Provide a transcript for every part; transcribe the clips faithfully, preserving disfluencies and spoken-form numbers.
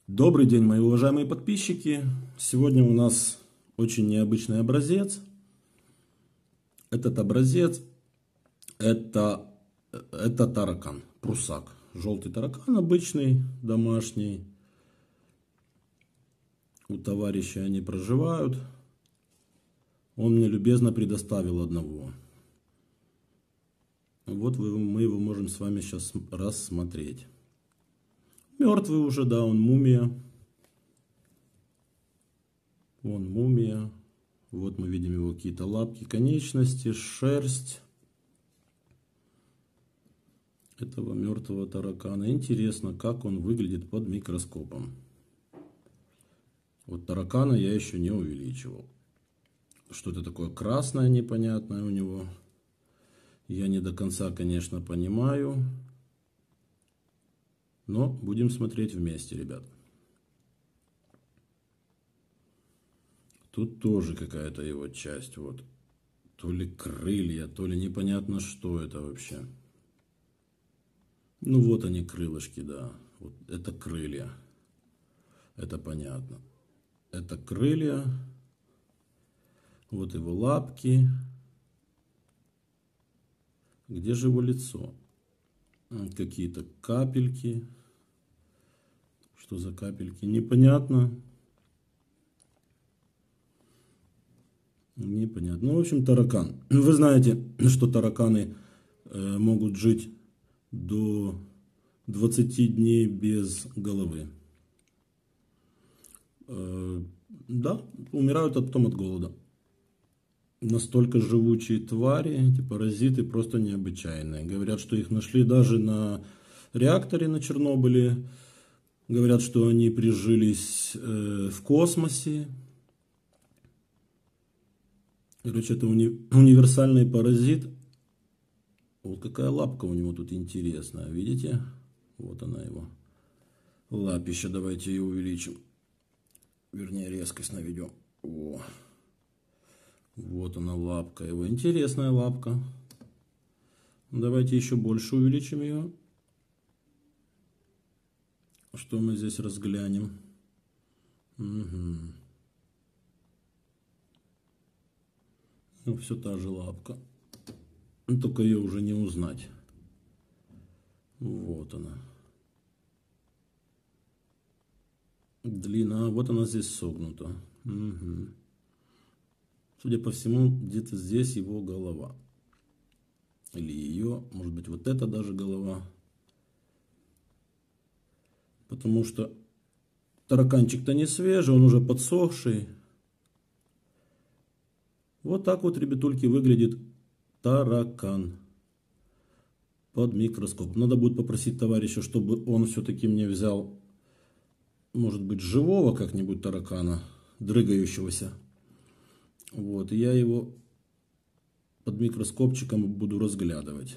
Добрый день, мои уважаемые подписчики. Сегодня у нас очень необычный образец. Этот образец это, это таракан, прусак. Желтый таракан обычный, домашний. У товарища они проживают. Он мне любезно предоставил одного. Вот мы его можем с вами сейчас рассмотреть. Мертвый уже, да, он мумия. Вон мумия. Вот мы видим его какие-то лапки, конечности, шерсть этого мертвого таракана. Интересно, как он выглядит под микроскопом. Вот таракана я еще не увеличивал. Что-то такое красное непонятное у него. Я не до конца, конечно, понимаю. Но будем смотреть вместе, ребят. Тут тоже какая-то его часть. Вот. То ли крылья, то ли непонятно, что это вообще. Ну вот они, крылышки, да. Вот это крылья. Это понятно. Это крылья. Вот его лапки. Где же его лицо? Какие-то капельки. Что за капельки? Непонятно. Непонятно. Ну, в общем, таракан. Вы знаете, что тараканы э, могут жить до двадцати дней без головы. Э, да, умирают а потом от голода. Настолько живучие твари, эти паразиты просто необычайные. Говорят, что их нашли даже на реакторе на Чернобыле. Говорят, что они прижились э, в космосе. Короче, это уни универсальный паразит. Вот какая лапка у него тут интересная. Видите? Вот она его. Лапища. Давайте ее увеличим. Вернее, резкость наведем. О. Вот она лапка его. Интересная лапка. Давайте еще больше увеличим ее. Что мы здесь разглянем? Угу. Ну, все та же лапка. Только ее уже не узнать. Вот она. Длина. Вот она здесь согнута. Угу. Судя по всему, где-то здесь его голова. Или ее, может быть, вот это даже голова. Потому что тараканчик-то не свежий, он уже подсохший. Вот так вот, ребятульки, выглядит таракан под микроскоп. Надо будет попросить товарища, чтобы он все-таки мне взял, может быть, живого как-нибудь таракана, дрыгающегося. Вот, и я его под микроскопчиком буду разглядывать.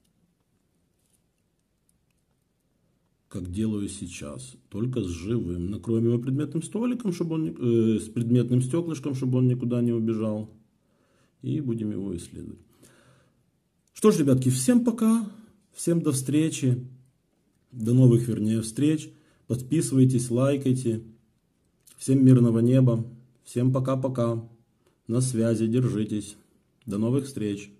Как делаю сейчас, только с живым. Накроем его предметным столиком, чтобы он, э, с предметным стеклышком, чтобы он никуда не убежал. И будем его исследовать. Что ж, ребятки, всем пока. Всем до встречи. До новых, вернее, встреч. Подписывайтесь, лайкайте. Всем мирного неба. Всем пока-пока. На связи, держитесь. До новых встреч.